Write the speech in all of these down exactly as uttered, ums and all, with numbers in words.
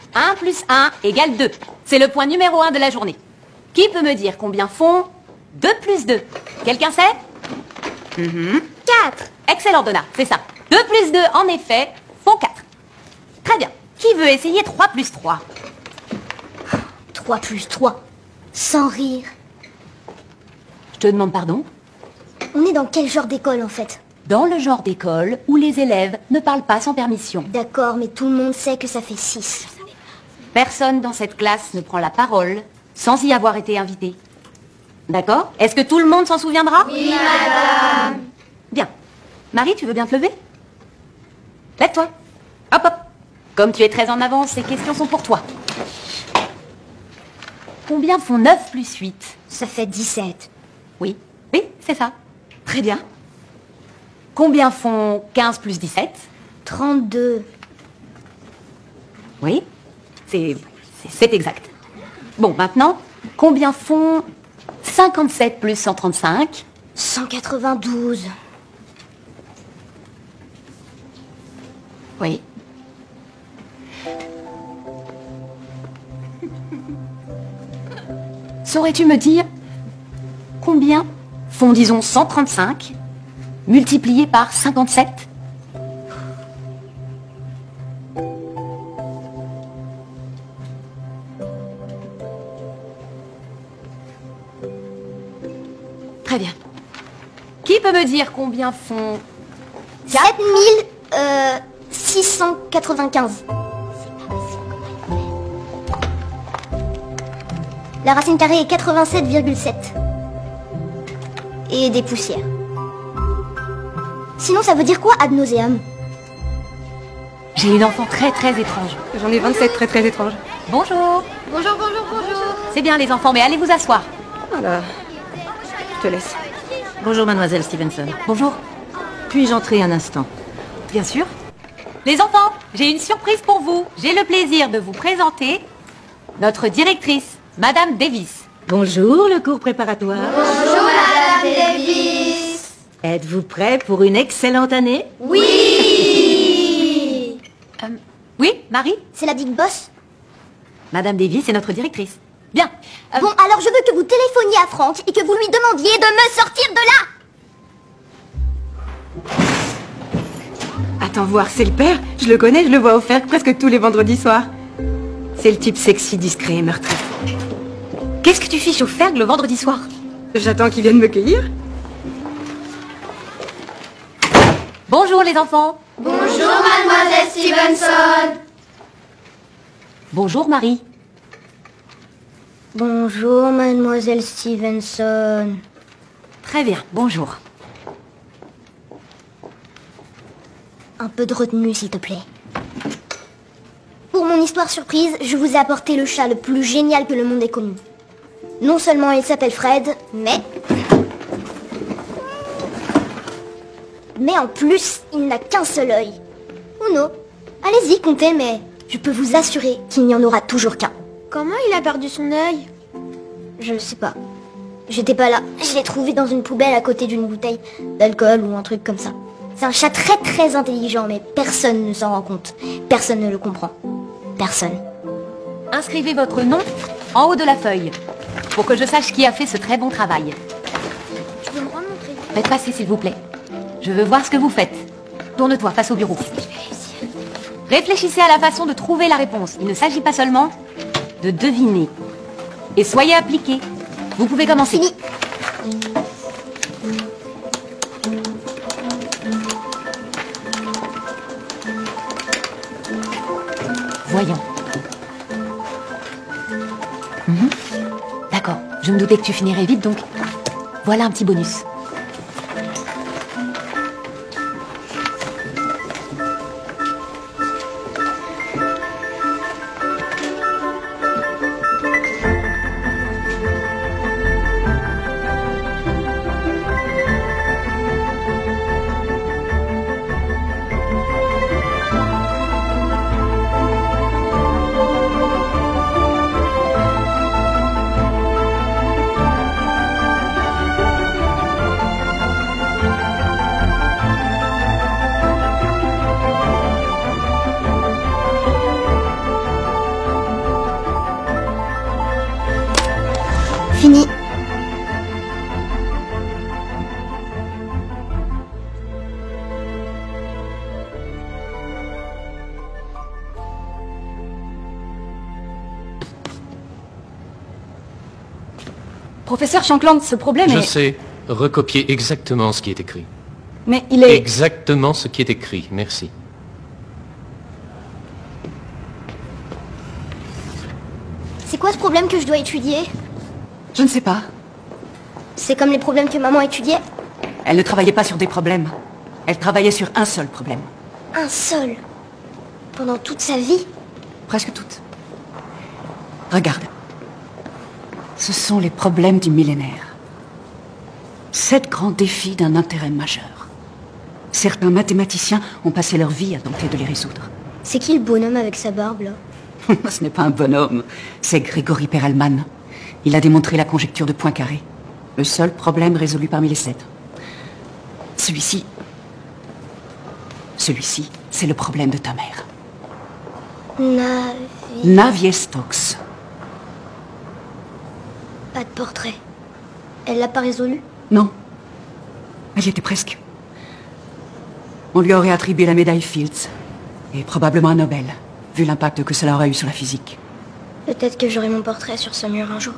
un plus un égale deux. C'est le point numéro un de la journée. Qui peut me dire combien font deux plus deux? Quelqu'un sait? mm-hmm. quatre. Excellent, Donna, c'est ça. deux plus deux, en effet, font quatre. Très bien. Qui veut essayer trois plus trois? trois plus trois. Sans rire. Je te demande pardon? On est dans quel genre d'école, en fait? Dans le genre d'école où les élèves ne parlent pas sans permission. D'accord, mais tout le monde sait que ça fait six. Personne dans cette classe ne prend la parole sans y avoir été invité. D'accord? Est-ce que tout le monde s'en souviendra? Oui, madame. Bien. Marie, tu veux bien te lever? Lève-toi. Hop, hop. Comme tu es très en avance, ces questions sont pour toi. Combien font neuf plus huit? Ça fait dix-sept. Oui, oui, c'est ça. Très bien. Combien font quinze plus dix-sept? trente-deux. Oui, c'est c'est exact. Bon, maintenant, combien font cinquante-sept plus cent trente-cinq? cent quatre-vingt-douze. Oui. Saurais-tu me dire combien font, disons, cent trente-cinq multiplié par cinquante-sept? Très bien. Qui peut me dire combien font sept mille euh, six cent quatre-vingt-quinze. La racine carrée est quatre-vingt-sept virgule sept. Et des poussières. Sinon, ça veut dire quoi ad nauseam? J'ai une enfant très très étrange. J'en ai vingt-sept très très étranges. Bonjour. Bonjour, bonjour, bonjour. C'est bien les enfants, mais allez vous asseoir. Voilà. Je te laisse. Bonjour, mademoiselle Stevenson. Bonjour. Puis-je entrer un instant? Bien sûr. Les enfants, j'ai une surprise pour vous. J'ai le plaisir de vous présenter notre directrice, Madame Davis. Bonjour, le cours préparatoire. Bonjour, Madame Davis. Êtes-vous prêts pour une excellente année? Oui. Euh, oui, Marie? C'est la Big Boss? Madame Davis est notre directrice. Bien. Euh, Bon, alors je veux que vous téléphoniez à Franck et que vous lui demandiez de me sortir de là. Attends voir, c'est le père. Je le connais, je le vois au Ferg presque tous les vendredis soirs. C'est le type sexy, discret et meurtrier. Qu'est-ce que tu fiches au Ferg le vendredi soir? J'attends qu'il vienne me cueillir. Bonjour les enfants. Bonjour, mademoiselle Stevenson. Bonjour Marie. Bonjour, mademoiselle Stevenson. Très bien, bonjour. Un peu de retenue, s'il te plaît. Pour mon histoire surprise, je vous ai apporté le chat le plus génial que le monde ait connu. Non seulement il s'appelle Fred, mais... Mais en plus, il n'a qu'un seul œil. Ou non. Allez-y, comptez, mais je peux vous assurer qu'il n'y en aura toujours qu'un. Comment il a perdu son œil? Je ne sais pas. J'étais pas là. Je l'ai trouvé dans une poubelle à côté d'une bouteille d'alcool ou un truc comme ça. C'est un chat très très intelligent, mais personne ne s'en rend compte. Personne ne le comprend. Personne. Inscrivez votre nom en haut de la feuille pour que je sache qui a fait ce très bon travail. Tu peux me rendre mon crayon? Faites passer s'il vous plaît. Je veux voir ce que vous faites. Tourne-toi face au bureau. Réfléchissez à la façon de trouver la réponse. Il ne s'agit pas seulement de deviner. Et soyez appliqués. Vous pouvez commencer. Fini. Voyons. Mhm. D'accord. Je me doutais que tu finirais vite, donc voilà un petit bonus. Fini. Professeur Shankland, ce problème Je est... sais. Recopier exactement ce qui est écrit. Mais il est... Exactement ce qui est écrit. Merci. C'est quoi ce problème que je dois étudier? Je ne sais pas. C'est comme les problèmes que maman étudiait? Elle ne travaillait pas sur des problèmes. Elle travaillait sur un seul problème. Un seul. Pendant toute sa vie? Presque toutes. Regarde. Ce sont les problèmes du millénaire. Sept grands défis d'un intérêt majeur. Certains mathématiciens ont passé leur vie à tenter de les résoudre. C'est qui le bonhomme avec sa barbe, là? Ce n'est pas un bonhomme, c'est Grégory Perelman. Il a démontré la conjecture de Poincaré. Le seul problème résolu parmi les sept. Celui-ci... Celui-ci, c'est le problème de ta mère. Navi... Navier-Stokes. Pas de portrait. Elle l'a pas résolu? Non. Elle y était presque. On lui aurait attribué la médaille Fields. Et probablement un Nobel, vu l'impact que cela aurait eu sur la physique. Peut-être que j'aurai mon portrait sur ce mur un jour.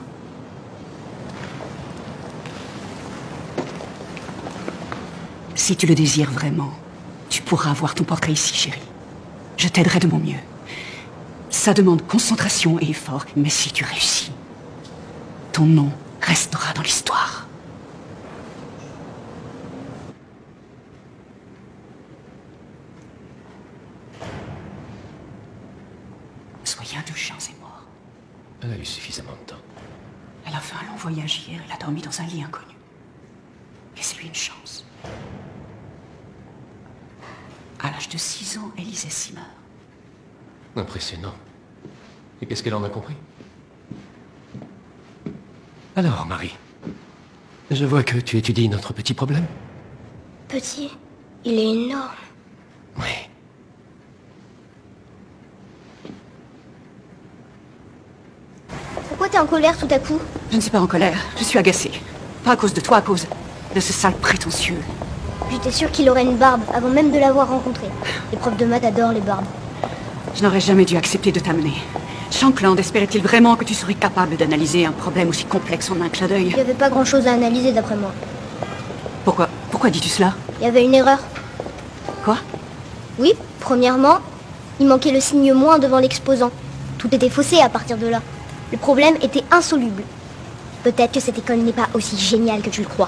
Si tu le désires vraiment, tu pourras avoir ton portrait ici, chérie. Je t'aiderai de mon mieux. Ça demande concentration et effort, mais si tu réussis, ton nom restera dans l'histoire. Soyez indulgents, c'est mort. Elle a eu suffisamment de temps. Elle a fait un long voyage hier, elle a dormi dans un lit inconnu. Laissez-lui une chance. À l'âge de six ans, elle lisait Simard. Impressionnant. Et qu'est-ce qu'elle en a compris? Alors, Marie, je vois que tu étudies notre petit problème. Petit, il est énorme. Oui. Pourquoi t'es en colère tout à coup? Je ne suis pas en colère, je suis agacée. Pas à cause de toi, à cause de ce sale prétentieux. J'étais sûre qu'il aurait une barbe avant même de l'avoir rencontré. Les profs de maths adorent les barbes. Je n'aurais jamais dû accepter de t'amener. Shankland espérait-il vraiment que tu serais capable d'analyser un problème aussi complexe en un clin d'œil? Il n'y avait pas grand-chose à analyser d'après moi. Pourquoi Pourquoi dis-tu cela? Il y avait une erreur. Quoi? Oui, premièrement, il manquait le signe moins devant l'exposant. Tout était faussé à partir de là. Le problème était insoluble. Peut-être que cette école n'est pas aussi géniale que tu le crois.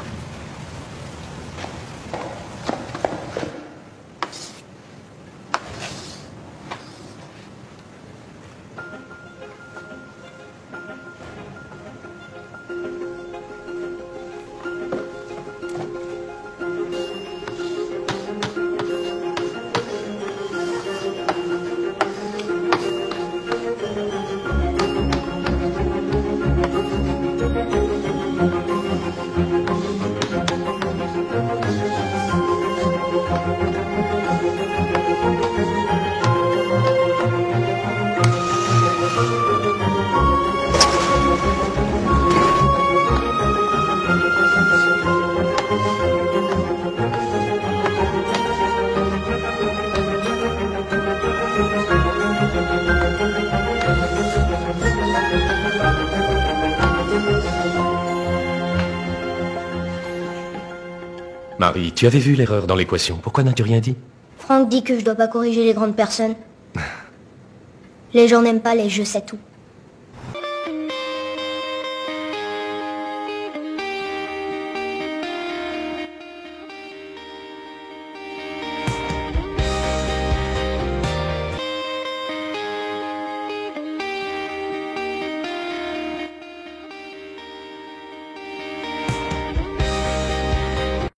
Marie, tu avais vu l'erreur dans l'équation. Pourquoi n'as-tu rien dit? Franck dit que je dois pas corriger les grandes personnes. Les gens n'aiment pas les je sais tout.